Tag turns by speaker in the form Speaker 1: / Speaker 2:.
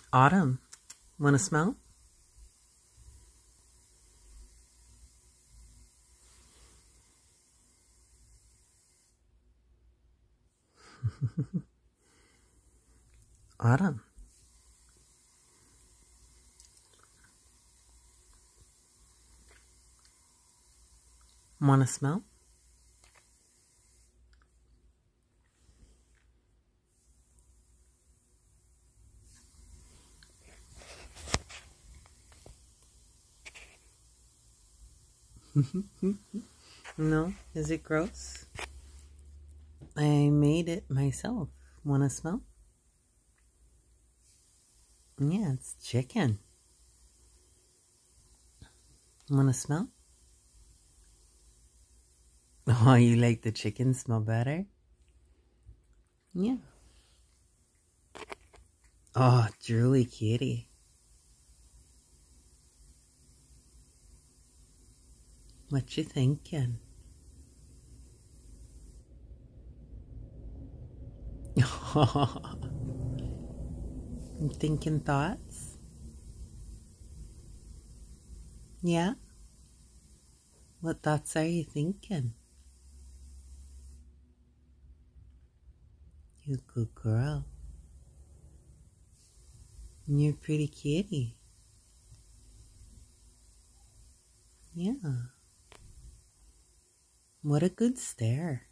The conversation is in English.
Speaker 1: Autumn. Want to smell? Autumn. Want to smell? No? Is it gross? I made it myself. Want to smell? Yeah, it's chicken. Want to smell? Oh, you like the chicken smell better? Yeah. Oh, drooly kitty. What you thinking? You thinking thoughts? Yeah? What thoughts are you thinking? You good girl. And you're a pretty kitty. Yeah. What a good stare.